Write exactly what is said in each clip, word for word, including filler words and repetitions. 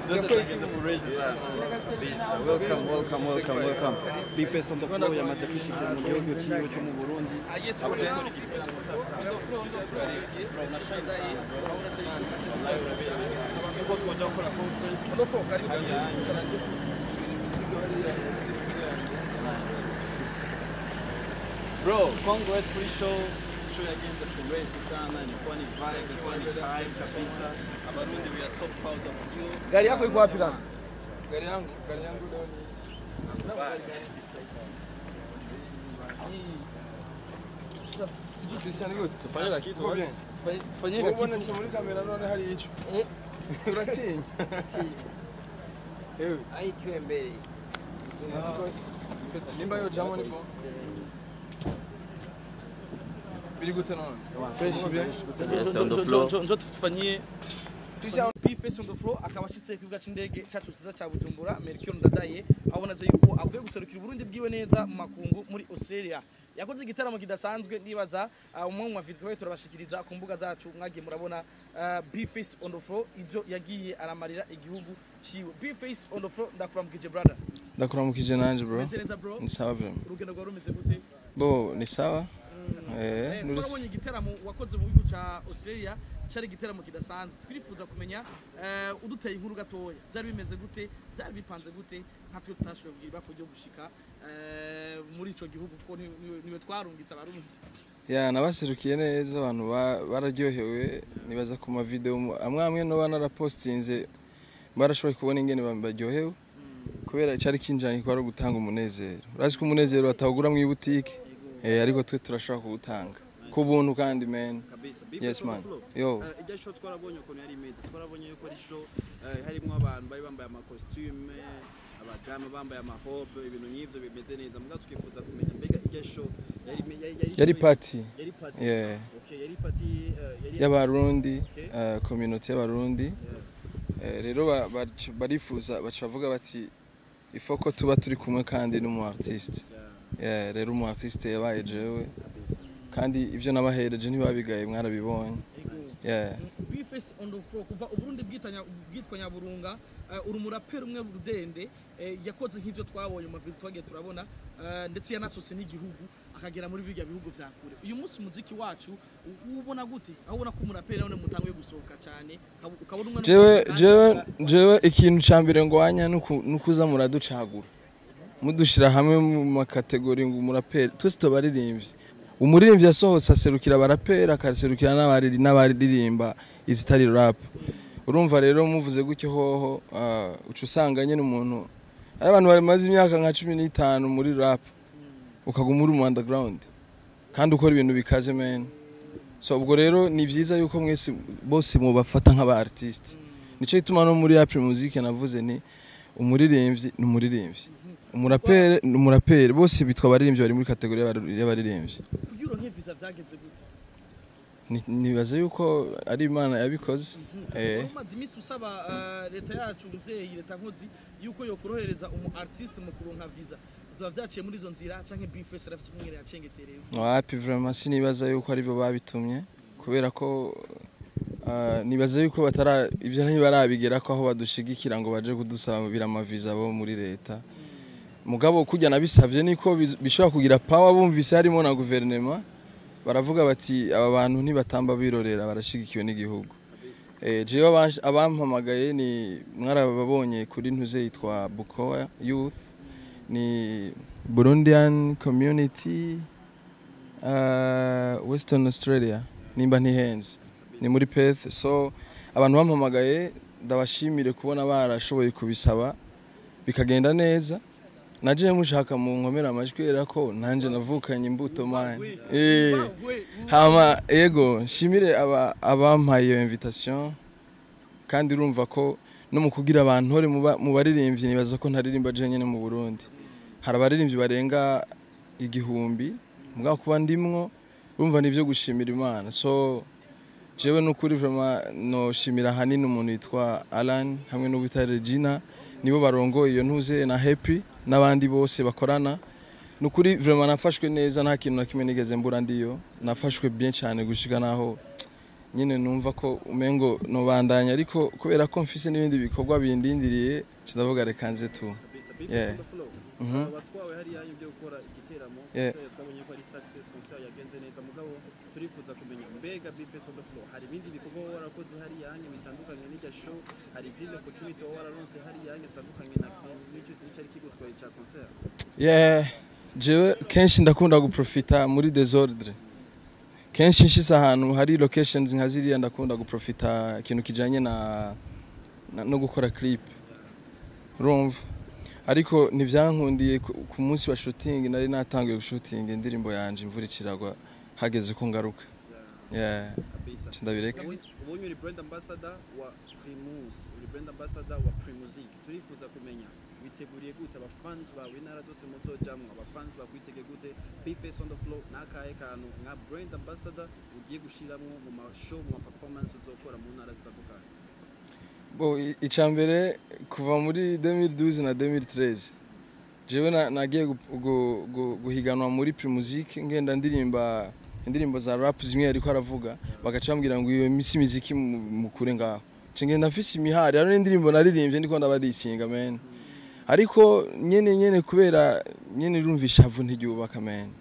Welcome, welcome, welcome, welcome. Be face on the floor ya matakishikira mu gihugu cyiwe cyo mu Burundi. Bro, congrats for the show. Show again the progress sana ni kwani vibe, ni kwani time kabisa. Abarundi we are so proud of you. Gari yako iko wapi la? Gari yangu, gari yangu leo ni Christian good. Tufanye kitu basi. Tufanye kitu. Mbona simuli kamera none hari hicho? Eh. Uratinya. Eh. Ai kiwe mbele. Nimba yo jamo ni bo. Biri gute none? Fresh bien. On the floor. Njo tufanyie Christian P face on the floor akaba ashitse kibuga c'indege cyacu siza cya Bujumbura Mercure ndadaye abonaze yuko avuye guserukira Burundi bwiwe neza mu makungu muri Australia yakoze igitaramo kidasanzwe nibaza umwe mu video turabashikiriza ku mbuga zacu mwagiye murabona B face on the floor ivyo yagiye aramarira igihugu ciwe B face on the floor ndakuramukije brother ndakuramukije nanje bro ni sawa bro urugendo rwa rumeze gute bo ni sawa eh urabonye igitaramo wakoze mu gihugu ca Australia cyari gitaramo kidasanzwe twifuza kumenya uh, uduteye inkuru gatoya byari bimeze gute byari bipanze gute nkatwe tutashoboye kugira bako gushika uh, muri ico gihugu ko niwe twarungitse abarundi ya nabaserukiye neza abantu bararyohewe nibaza ku ma video amwe amwe no banarapostinze barashoboye kubona ingene baryohewe kubera cyari kinjanye ko ari gutanga umunezero urazi ko umunezero batagura mu ibutike eh ariko twe turashaka kuwutanga ku buntu kandi man yes man yo ijya show twarabonye ukuntu yari imeze twarabonye yuko ari show harimo abantu bari bambaye ama costume abagame bambaye ama hobe ibintu nyivyo bimeze neza muga tukifuza kumenya mbega ijya show yari yari party yari party yeah okay yari party yari y'abarundi community y'abarundi rero barifuza bacha bavuga bati ifoko tuba turi kumwe kandi n'umu artiste yeah rero umu artiste yabaye jewe kandi ivyo nabahereje ntibabigaye mwarabibonye yeah B face on the floor kuva Burundi bwitanya bwitwanya burunga uri murapera umwe rudende yakoze nk'ivyo twabonye mu video twagiye turabona ndetse yanasose n'igihugu akagera muri biga bihugu vya kure uyu munsi muziki wacu ubona gute aho ubona ko murapera none mutanguye gusohoka cyane ukabona umwe jewe jewe jewe ikintu cyambere ngo wanya nukuza muraducagura mudushira hamwe mu makategori ngo murapera twese tubaririmbye umuririmbyi yasohotse aserukira abarapera akaserukira n'abariri n'abaririmba izitari rap urumva rero muvuze gutyo hoho ucu usanga nyene umuntu ari abantu bari maze imyaka nka cumi n'itanu muri rap ukaguma uri mu underground kandi ukora ibintu bikaze men so ubwo rero ni vyiza yuko mwese bose mu bafata nk'aba artiste nico ituma no muri rap music navuze ni umuririmbyi n'umuririmbyi umurapere n'umurapere bose bitwa baririmbyi bari muri kategori y'abaririmbyi kugira nke visa byageze gute nibaza yuko ari Imana yabikoze eh umaze imisi usaba leta yacu ivyeyi leta nkozi yuko yo kurohereza umu artiste mu kuronka visa uzaba vyaciye muri izo nzira canke B face rafite kumwere yacengeterewe wapi vraiment sinibaza yuko ari bo babitumye kubera ko nibaza yuko batara ivyo ntibarabigera ko aho badushigikira ngo baje kudusaba biramaviza bo muri leta mugabo kujya nabisavye niko bishobora kugira power bumvise harimo na guverinema baravuga bati aba bantu ntibatamba birorera barashigikiwe n'igihugu eh jewe abampamagaye ni mwarababonye kuri ntuze yitwa Bukoya Youth ni Burundian community uh, Western Australia nimba ntihenze ni muri Perth so abantu bampamagaye ndabashimire kubona barashoboye kubisaba bikagenda neza naje mushaka mu nkomera amajwi era ko nanje navukanye imbuto mane eh hama ego shimire aba abampaye invitation kandi urumva ko no mu kugira abantu hore mu baririmbyi nibaza ko ntaririmba je nyene mu Burundi hari abaririmbyi barenga igihumbi mugabo kuba ndimwo urumva nivyo gushimira Imana so jewe nukuri vraiment no shimira hanini umuntu yitwa Alan hamwe no bita Regina nibo barongoye iyo ntuze na Happy nabandi bose bakorana nukuri vraiment nafashwe neza nta kintu nakimwe nigeze mbura ndiyo nafashwe bien cyane gushika naho nyine numva ko umengo nobandanya ariko kubera ko mfise n'ibindi bikorwa bindindiriye ndavuga reka nze tu yeah mhm batwawe hari yanyu byo gukora igiteramo twabonye ko ari success concert yagenze neza mugabo turifuza kumenya mbega Bifes on the floor hari ibindi bikorwa warakoze hari yanyu bitandukanye n'ijya show hari izindi opportunity wararonse hari yanyu bitandukanye na n'icyo cyari kigutwaye cya concert yeah jewe kenshi ndakunda guprofita muri desordre kenshi nshise ahantu hari locations nka ziriya ndakunda guprofita ikintu kijanye na, na no gukora clip urumva ariko ntivyankundiye ku munsi wa shooting nari natangiye gushooting indirimbo yanje imvura ikiragwa hageze ko ngaruka yeah ndabireka ubonye uri brand ambassador wa Primus uri brand ambassador wa Primusic turifuza kumenya witeguriye gute abafans bawe intara zose muto jamwe abafans bakwitege gute Bifes on the floor nakaye kantu nka brand ambassador ugiye gushiramwo mu ma show mu performance uzokora mu ntara zitandukanye bo icambere kuva muri deux mille douze na deux mille treize jewe nagiye guhiganwa muri Primusic ngenda ndirimba indirimbo za rap zimwe ariko aravuga bagaca bambwira ngo iyo misi miziki mukure ngaho ngenda mfise imihari ari indirimbo naririmbye ndiko ndabadisinga men ariko nyene nyene kubera nyene rumvisha avu ntigyubaka men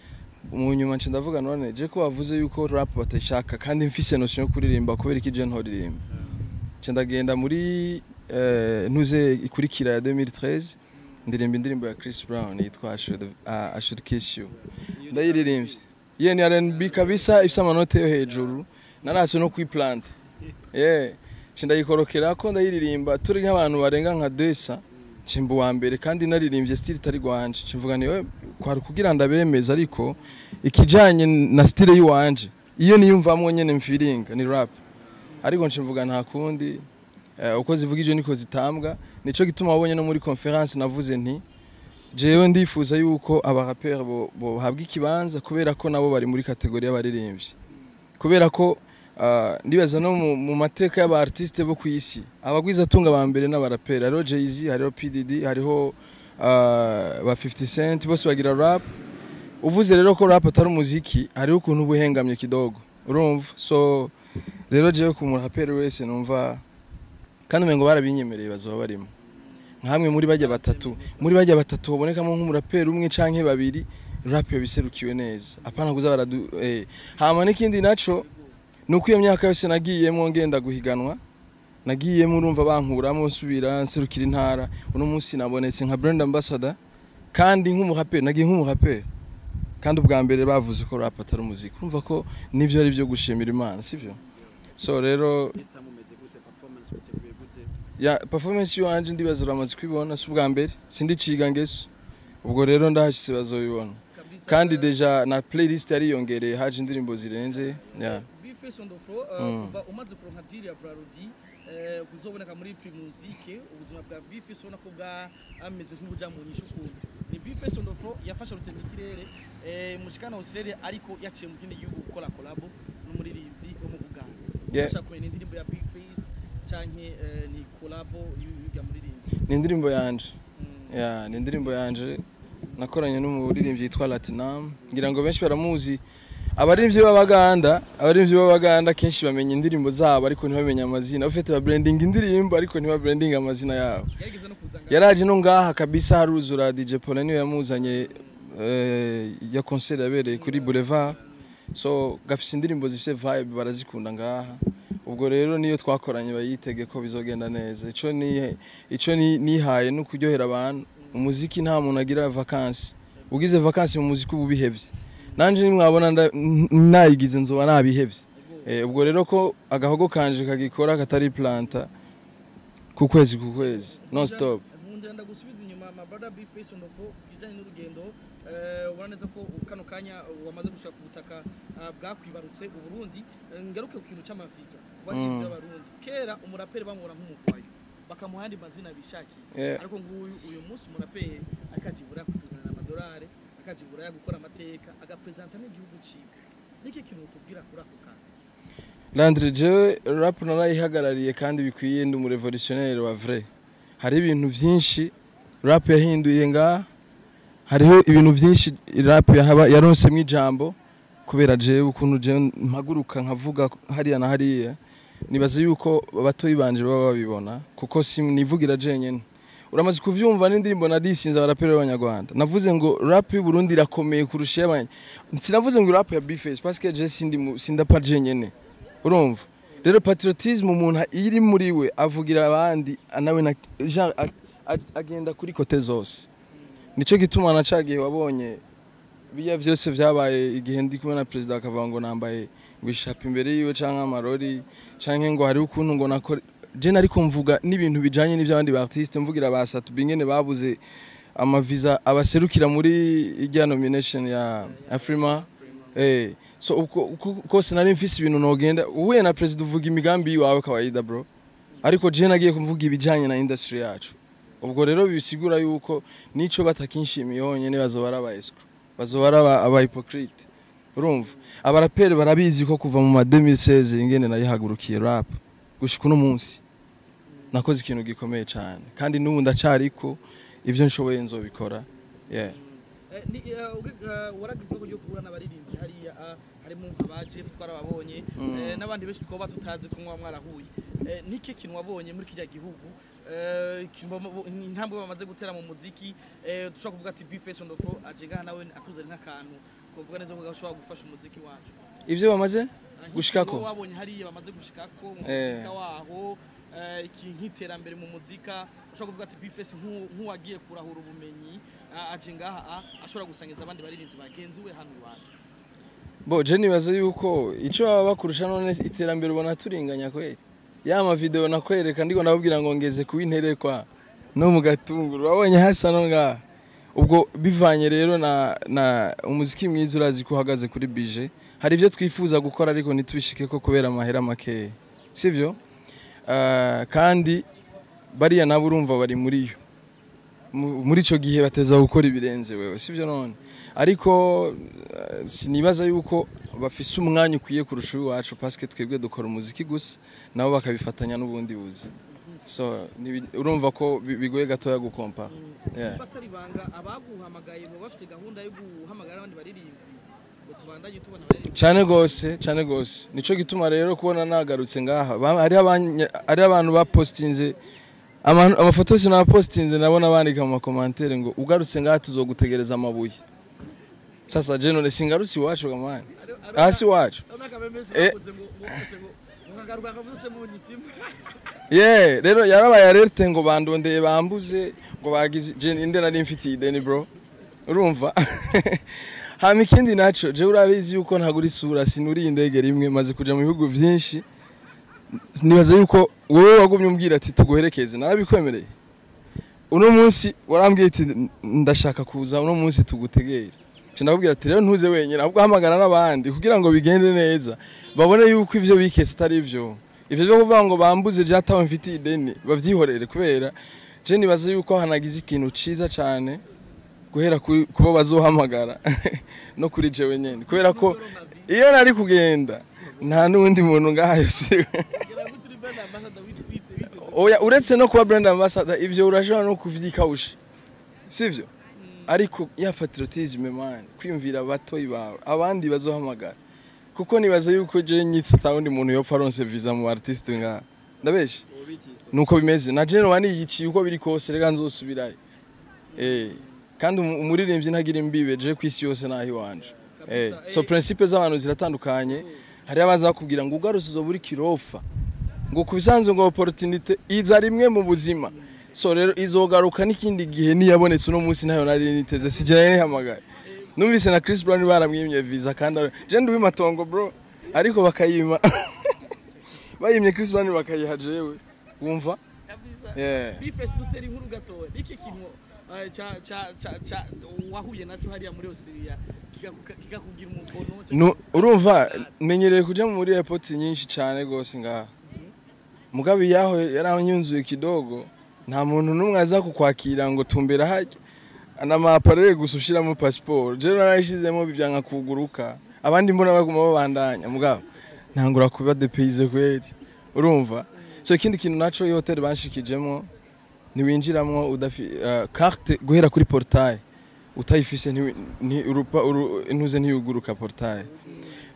mu nyuma nce ndavuga none je ko bavuze yuko rap batashaka kandi mfise notion yo kuririmba kubera iki je ntoririmba nce ndagenda muri ntuze ikurikira ya deux mille treize ndirimba indirimbo ya Chris Brown yitwa I Should Kiss You ndayiririmbye ye ni R and B kabisa ifise amanote yo hejuru narase no kwiplant yeah cindayikorokera ko ndayiririmba turi nk'abantu barenga nka desa cimbu wa mbere kandi naririmbye style tari gwanje cimvuga niwe kwari kugira ndabemeza ariko ikijanye na style yiwanje iyo niyumvamwo nyene mfiringa ni rap ariko cimvuga nta kundi uko zivugije niko zitambwa nico gituma wabonye no muri conference navuze nti jewe ndifuza yuko aba rapper bo bahabwa ikibanza kubera ko nabo bari muri kategori y'abaririmbyi kubera ko ndibaza no mu mateka y'aba artiste bo kwisi abagwiza tunga ba mbere n'abarapera hariho Jay-Z hariho P D D hariho ba fifty cent bose bagira rap uvuze rero ko rap atari umuziki hariho ukuntu ubuhengamye kidogo urumva so rero jewe ku murapera wese numva kandi mengo barabinyemereye bazoba barimo nkamwe muri bajya batatu muri bajya batatu ubonekamo nk'umurapera umwe canke babiri rap yo biserukiwe neza apana kuza baradu eh hama n'ikindi naco nuko iyo myaka yose nagiyemo ngenda guhiganwa nagiyemo urumva bankuramo nsubira nserukira intara uno munsi nabonetse nka brand ambassador kandi nk'umurapera nagiye nk'umurapera kandi ubwa mbere bavuze ko rap atari umuziki urumva ko nivyo ari byo gushimira Imana sivyo so rero ya performance yanje ndibaza uramaze kwibona subwa mbere sindiciga ngeso ubwo rero ndahashise bazobibona kandi deja na playlist yari yongereye haje indirimbo zirenze ya Bifes on the floor kuva umaze kuronka deal ya Brarudi kuzoboneka muri Primusic ubuzima bwa Bifes ubona ko bwa ameze nk'ubuja mu nyishuku ni Bifes on the floor yafasha rutemikirere mushikana Australia ariko yaciye mu kindi gihugu gukora collab n'umuririmbyi wo mu Uganda yashaka kwenda indirimbo ya Bifes canke ni collab y'uga muririmbyi ni indirimbo yanje ya ni indirimbo yanje nakoranye n'umuririmbyi yitwa Latinam ngira ngo benshi baramuzi abaririmbyi b'Abaganda abaririmbyi b'Abaganda kenshi bamenya indirimbo zabo ariko ntibamenya amazina ufite ba branding indirimbo ariko ntiba branding amazina yabo yaraje no ngaha kabisa haruzura D J Paul niyo yamuzanye ya concert yabereye kuri Boulevard so gafise indirimbo zifise vibe barazikunda ngaha ubwo rero niyo twakoranye bayitege ko bizogenda neza ico ni ico ni nihaye no kuryohera abantu umuziki nta muntu agira vacances ugize vacances mu muziki ubihevye nanje nimwabona nayigize nzoba nabihevye eh ubwo rero ko agahogo kanje kagikora katari planta ku kwezi ku kwezi non stop nkunda gusubiza inyuma ama brother Bifes on the floor kijanye n'urugendo eh waneza ko kano kanya wamaze gushaka ubutaka bwakwibarutse u Burundi ngaruke ku kintu c'amaviza bagiye abarundi kera umuraperi bamubona nk'umukwayo bakamuhandi mazina bishakiye ariko nguyu uyu munsi umuraperi akajibura kutuzana amadolari akajibura ya gukora amateka agapresenta n'igihugu ciwe niki kintu tubwira kuri ako kana Landry jewe rap narayihagarariye kandi bikwiye ndi umurevolutionnaire wa vrai hari ibintu byinshi rap yahinduye nga hariho ibintu byinshi rap yaronse mu ijambo kubera jewe ukuntu je mpaguruka nkavuga hariya na hariya nibaza yuko batoyi banje baba babibona kuko nivugira je nyene uramaze kuvyumva n'indirimbo na disinza abaraperi b'abanyarwanda navuze ngo rap y'u Burundi irakomeye kurusha y'abanye sinavuze ngo rap ya B-Face parce que je sindi sindapa je nyene urumva rero patriotisme umuntu iri muri we avugira abandi nawe na genre agenda kuri kote zose nico gituma nacagiye wabonye biya vyose vyabaye igihe ndi kumwe na president akavuga ngo nambaye ngwishapa imbere yiwe canke amarori canke ngo hari ukuntu ngo nakore je nariko mvuga n'ibintu bijanye n'ivy'abandi ba artiste mvugira ba Satu bingene babuze amaviza abaserukira muri ijya nomination ya Afrima eh so uko sinari mfise ibintu nogenda uhuye na president uvuga imigambi wawe kawaida bro ariko je nagiye kumvuga ibijanye na industry yacu ubwo rero bisigura yuko nico batakinshimiye yonyene bazobara abaesco bazobara aba hypocrite urumva abaraperi barabizi ko kuva mu ma deux mille seize ingene nayihagurukiye rap gushika no munsi nakoze ikintu gikomeye cyane kandi n'ubu ndacariko ivyo nshoboye nzobikora yeah ni waragize ko yo kubura n'abaririmbyi hariya harimo abaje twarababonye n'abandi benshi twoba tutazi kunywa mwarahuye niki kintu wabonye muri kijya gihugu intambwe bamaze gutera mu muziki dushaka kuvuga ati B-Face on the floor ajenga nawe atuzana n'akantu kuvuga neza ko gashobora gufasha umuziki wacu ivyo bamaze gushikako wabonye hariya bamaze gushikako mu muzika waho nk'iterambere mu muzika ushobora kuvuga ati B-Face nk'uwagiye kurahura ubumenyi ajenga ashobora gusangiza abandi baririmbyi bagenzi we hano iwacu bo je nibaza yuko ico baba bakurusha none iterambere ubona turinganya kweli yama video nakwereka ndiko ndabubwira ngo ngeze kuwinterekwa no mu gatunguru wabonye hasa no nga ubwo bivanye rero na na umuziki mwiza urazi ko uhagaze kuri bije hari ivyo twifuza gukora ariko nitubishike ko kubera amahera make sivyo uh, kandi bariya nabo urumva bari muri yo muri ico gihe bateza gukora ibirenze wewe sivyo none ariko uh, sinibaza yuko bafise umwanya ukwiye kurusha uwacu parce que twebwe dukora umuziki gusa nabo bakabifatanya n'ubundi buzi so urumva ko bigoye gatoya gukompa yeah batari banga abaguhamagaye bo bafite gahunda yo guhamagara abandi baririmbyi ngo tubandanye tubona baririmbyi cyane gose cyane gose nico gituma rero kubona nagarutse ngaha ari ari abantu ba postinze amafoto sino na postinze nabona bandika mu commentaire ngo ugarutse ngaha tuzogutegereza amabuye sasa je none singarutse iwacu gamani asi wacu eh yeah rero yarabaye alerte ngo bandondeye bambuze ngo bagize je inde nari mfitiye ideni bro urumva hama ikindi naco je urabizi yuko ntagura isura sinuri indege rimwe maze kuja mu bihugu vyinshi nibaza yuko wowe wagumye umbwira ati tuguherekeze narabikwemereye uno munsi warambwiye ati ndashaka kuza uno munsi tugutegere Chinabwira ati rero ntuze wenyine ahubwo hamagara n'abandi kugira ngo bigende neza babone yuko ivyo bikese atari ivyo ivyo byo kuvuga ngo bambuze je atawe mfitiye ideni bavyihorere kubera je nibaza yuko hanagize ikintu ciza cyane guhera kubo bazohamagara no kuri jewe nyene kubera ko iyo nari kugenda nta nundi muntu ngayo oya uretse no kuba brand ambassador ivyo urashobora no kuvyikawusha sivyo ariko ya patriotisme man kwimvira abatoyi bawe abandi bazohamagara kuko nibaza yuko je nyitse tawundi muntu yo faronse visa mu artiste nga ndabeshe nuko bimeze na je no bani yiciye uko biri kose rega nzosubirayo eh kandi umuririmbyi ntagira imbibe je kwisi yose nahi wanje eh so principe z'abantu ziratandukanye hari abaza bakubwira ngo ugaruse uzoburi kirofa ngo kubisanzwe ngo opportunity iza rimwe mu buzima so rero izogaruka n'ikindi gihe niyabonetse uno munsi nayo nari niteze sijanye hamagaye numvise na Chris Brown baramwimye visa kandi je ndi wimatongo bro ariko bakayima bayimye Chris Brown bakayiha jewe wumva yeah B-Face dutera inkuru gatowe iki kintu cha cha cha wahuye naco hariya muri Australia kikakugira umukono no urumva menyereye kuja muri airport nyinshi cyane gose ngaha mugabi yaho yaranyunzuye kidogo nta muntu numwe aza kukwakira ngo tumbera haje ana maparere gusushira mu passport je narashizemo bivyanka kuguruka abandi mbona baguma babandanya mugabo ntangura kuba depaise kweli urumva so ikindi kintu naco yo hotel banshikijemo ni winjiramwo udafi uh, carte guhera kuri portail utayifise ni urupa intuze ntiyuguruka portail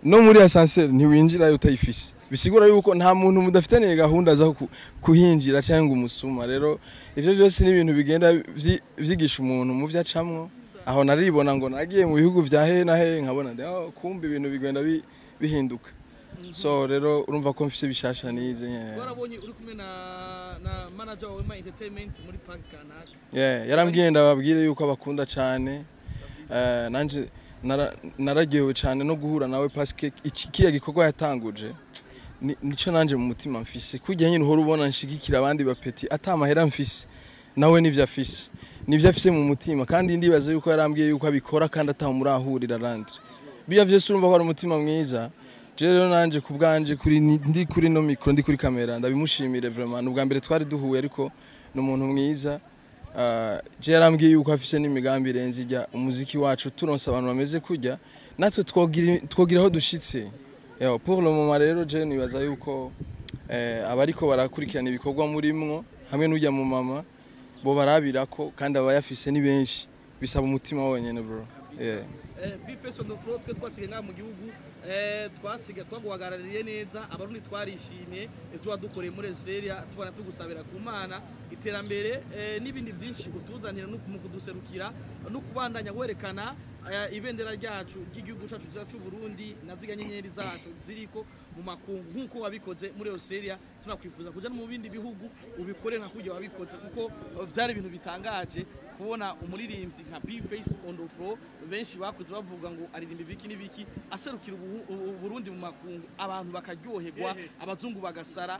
no muri ascenseur ntiwinjira yo utayifise bisigura yuko nta muntu mudafitaniye gahunda za kuhinjira cyangwa umusuma rero ivyo byose ni ibintu bigenda vyigisha umuntu mu vyacamwo aho naribona ngo nagiye mu bihugu vya he na he nkabona oh, kumbe ibintu bigenda bihinduka so rero urumva ko mfise bishasha nize nyene warabonye uri kumwe na na manager wa Wema Entertainment muri park kanaka yeah yarambwiye ndababwire yuko abakunda cyane eh nanje naragiyewe cyane no guhura nawe paske ikiya gikorwa yatanguje nico nanje mu mutima mfise kujya nyine uhora ubona nshigikira abandi bapeti atamahera mfise nawe nivyo afise nivyo afise mu mutima kandi ndibaza yuko yarambwiye yuko abikora kandi ataho murahurira randre biya vyose urumva ko ari umutima mwiza rero nanje kubganje kuri ndi kuri no micro ndi kuri kamera ndabimushimire vraiment ubwa mbere twari duhuye ariko no muntu mwiza Uh, je yarambwiye yuko afise n'imigambi irenze ijya umuziki wacu turonse abantu bameze kujya natwe twogira twogiraho dushitse yo pour le moment rero je nibaza yuko eh abariko barakurikirana ibikorwa murimwo hamwe n'ujya mu mama bo barabirako kandi abayafise ni benshi bisaba umutima wonyene bro yeah eh Bface on the floor twe twasigaye nga mu gihugu eh twasiga twaguhagarariye neza abarundi twarishimye ivyo wadukoreye muri Australia tubana tugusabira ku Mana iterambere n'ibindi byinshi utuzanira no kuduserukira no kubandanya werekana ibendera ryacu ry'igihugu cyacu cyacu Burundi naziga nyenyeri zacu ziriko mu makungu nkuko wabikoze muri Australia tunakwifuza kuja mu bindi bihugu ubikore nka kujya wabikoze kuko byari ibintu bitangaje kubona umuririmbyi nka Bface on the floor benshi bakuze bavuga ngo aririmba ibiki n'ibiki aserukira Burundi mu makungu abantu bakaryoherwa abazungu bagasara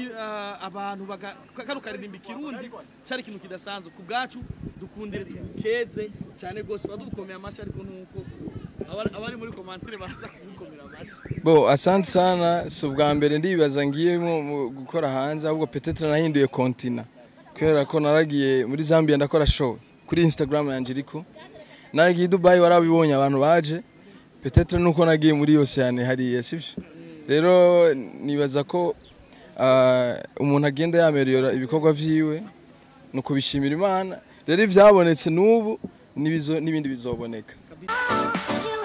abantu bakaririmba ikirundi cyari ikintu kidasanzwe ku bwacu dukundire tukeze cyane gose badukomeye amashi ariko nuko abari muri commentaire baraza kugukomera amashi bo asante sana so bwa mbere ndibaza ngiye gukora hanze ahubwo peut-être nahinduye continent kubera ko naragiye muri Zambia ndakora show kuri Instagram yanje iriko naragiye Dubai warabibonye abantu baje peut-être nuko nagiye muri Oceane hari sivyo rero nibaza ko umuntu agenda yameliora ibikorwa vyiwe no kubishimira Imana rero ivyabonetse nubu nibizo nibindi bizoboneka.